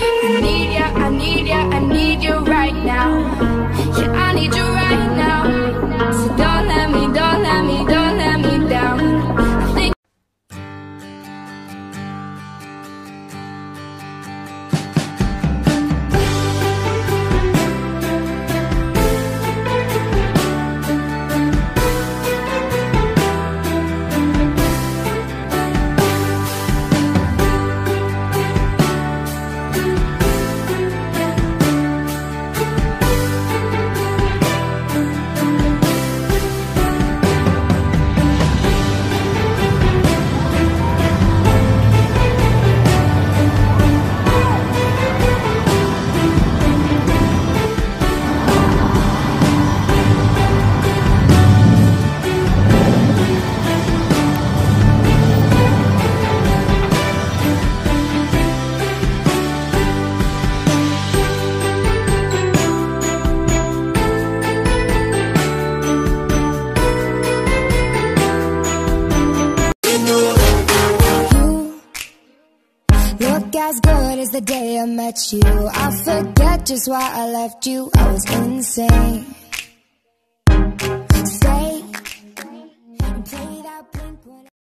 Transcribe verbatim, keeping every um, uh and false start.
I need ya, I need ya, I need you right now. Yeah, I need you right now. So don't let me, don't let me, don't let me down. I think as good as the day I met you. I forget just why I left you. I was insane.